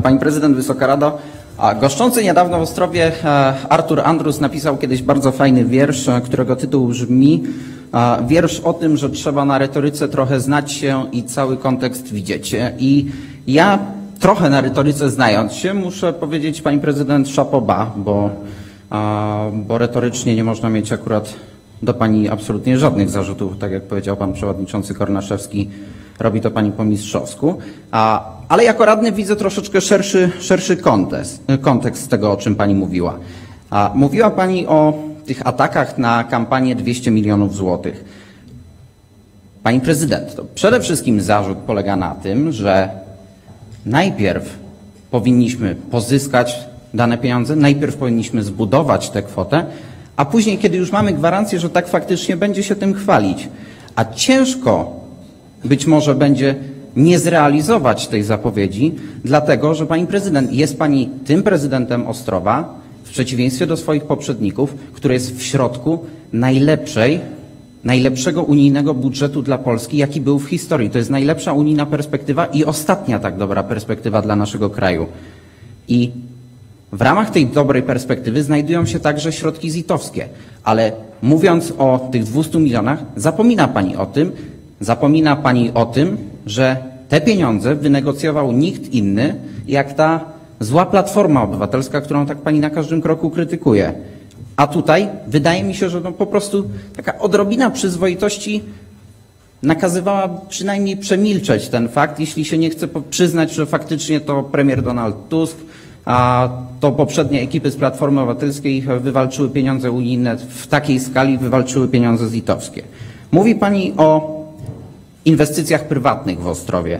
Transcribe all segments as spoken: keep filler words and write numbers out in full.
Pani Prezydent, Wysoka Rado, goszczący niedawno w Ostrowie Artur Andrus napisał kiedyś bardzo fajny wiersz, którego tytuł brzmi: wiersz o tym, że trzeba na retoryce trochę znać się i cały kontekst widzieć. I ja trochę na retoryce znając się, muszę powiedzieć Pani Prezydent chapeau bas, bo, bo retorycznie nie można mieć akurat do Pani absolutnie żadnych zarzutów, tak jak powiedział Pan Przewodniczący Kornaszewski, robi to Pani po mistrzowsku. A, ale jako radny widzę troszeczkę szerszy, szerszy kontekst, kontekst tego, o czym Pani mówiła. A, mówiła Pani o tych atakach na kampanię dwieście milionów złotych. Pani Prezydent, to przede wszystkim zarzut polega na tym, że najpierw powinniśmy pozyskać dane pieniądze, najpierw powinniśmy zbudować tę kwotę, a później, kiedy już mamy gwarancję, że tak faktycznie będzie się tym chwalić. A ciężko być może będzie nie zrealizować tej zapowiedzi, dlatego że Pani Prezydent, jest Pani tym prezydentem Ostrowa, w przeciwieństwie do swoich poprzedników, który jest w środku najlepszej, najlepszego unijnego budżetu dla Polski, jaki był w historii. To jest najlepsza unijna perspektywa i ostatnia tak dobra perspektywa dla naszego kraju. I w ramach tej dobrej perspektywy znajdują się także środki zitowskie, ale mówiąc o tych dwustu milionach, zapomina Pani o tym, zapomina Pani o tym, że te pieniądze wynegocjował nikt inny, jak ta zła Platforma Obywatelska, którą tak Pani na każdym kroku krytykuje. A tutaj wydaje mi się, że no po prostu taka odrobina przyzwoitości nakazywała przynajmniej przemilczeć ten fakt, jeśli się nie chce przyznać, że faktycznie to premier Donald Tusk, a to poprzednie ekipy z Platformy Obywatelskiej wywalczyły pieniądze unijne w takiej skali, wywalczyły pieniądze zitowskie. Mówi Pani o inwestycjach prywatnych w Ostrowie.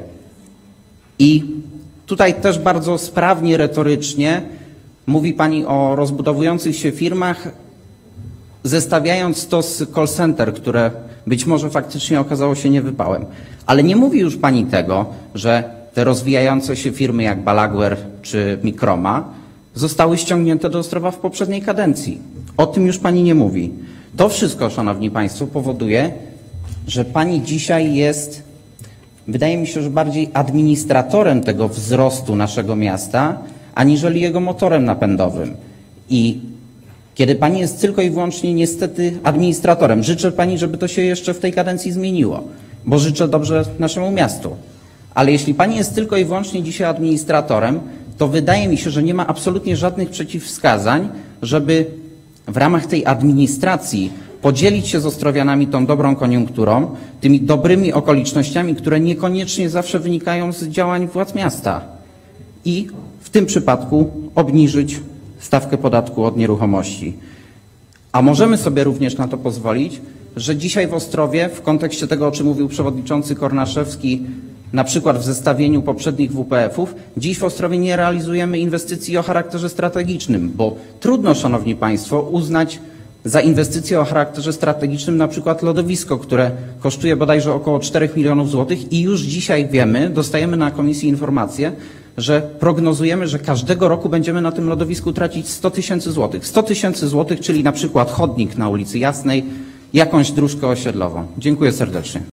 I tutaj też bardzo sprawnie, retorycznie mówi Pani o rozbudowujących się firmach, zestawiając to z call center, które być może faktycznie okazało się niewypałem. Ale nie mówi już Pani tego, że te rozwijające się firmy jak Balaguer czy Microma zostały ściągnięte do Ostrowa w poprzedniej kadencji. O tym już Pani nie mówi. To wszystko, Szanowni Państwo, powoduje, że Pani dzisiaj jest, wydaje mi się, że bardziej administratorem tego wzrostu naszego miasta, aniżeli jego motorem napędowym. I kiedy Pani jest tylko i wyłącznie niestety administratorem, życzę Pani, żeby to się jeszcze w tej kadencji zmieniło, bo życzę dobrze naszemu miastu. Ale jeśli Pani jest tylko i wyłącznie dzisiaj administratorem, to wydaje mi się, że nie ma absolutnie żadnych przeciwwskazań, żeby w ramach tej administracji podzielić się z ostrowianami tą dobrą koniunkturą, tymi dobrymi okolicznościami, które niekoniecznie zawsze wynikają z działań władz miasta. I w tym przypadku obniżyć stawkę podatku od nieruchomości. A możemy sobie również na to pozwolić, że dzisiaj w Ostrowie, w kontekście tego, o czym mówił przewodniczący Kornaszewski, na przykład w zestawieniu poprzednich W P F-ów, dziś w Ostrowie nie realizujemy inwestycji o charakterze strategicznym, bo trudno, Szanowni Państwo, uznać za inwestycje o charakterze strategicznym na przykład lodowisko, które kosztuje bodajże około czterech milionów złotych i już dzisiaj wiemy, dostajemy na komisji informację, że prognozujemy, że każdego roku będziemy na tym lodowisku tracić sto tysięcy złotych. sto tysięcy złotych, czyli na przykład chodnik na ulicy Jasnej, jakąś dróżkę osiedlową. Dziękuję serdecznie.